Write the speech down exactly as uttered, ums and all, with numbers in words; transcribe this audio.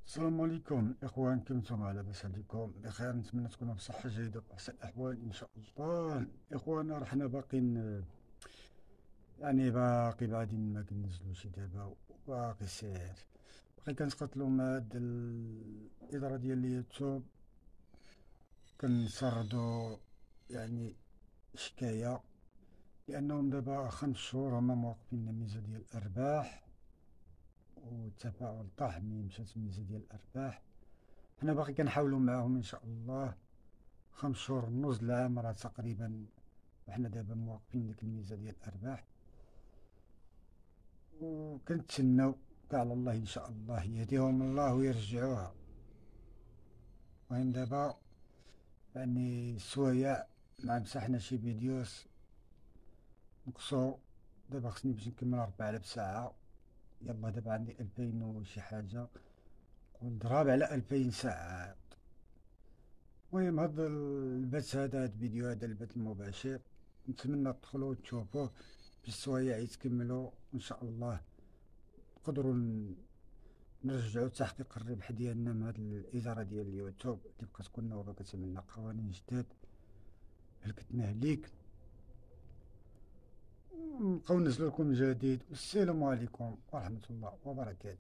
السلام عليكم إخوان، كيف نتوما؟ على لاباس عليكم؟ بخير، نتمنى تكونوا بصحة جيدة وأحسن الأحوال إن شاء الله. إخوانا رحنا باقيين، يعني باقي بعدين ما كنزلوش دابا، وباقي ساهر. باقي كنتقاتلو مع هاد الإدارة ديال اليوتيوب، كنسردو يعني شكاية، لأنهم دابا خمس شهور هما موقفين لنا ميزة ديال الأرباح، والتفاعل طاح ملي مشات الميزة ديال الأرباح. حنا باقي كنحاولو معاهم إن شاء الله. خمس شهور نص العام راه تقريبا، وحنا دابا موقفين ديك الميزة ديال الأرباح، وكنتسناو كاع على الله إن شاء الله يهديهم الله ويرجعوها. المهم دابا يعني السوايع مع مسحنا شي فيديوز نقصو. دابا خصني باش نكمل ربع آلاف ساعة، يلا دابا عندي ألفين وشي حاجة، ونضرب على ألفين ساعة. المهم هاد البث هذا، هاد الفيديو هذا البث المباشر، نتمنى تدخلوا وتشوفوه باش السوايع يتكملوا وإن شاء الله نقدروا ن- نرجعوا تحقيق الربح ديالنا من هاد الإدارة ديال اليوتيوب اللي بقات كل نوبة كتعمل لنا قوانين جداد هلكتنا هليك. نبقاو ننزلو لكم جديد، والسلام عليكم ورحمة الله وبركاته.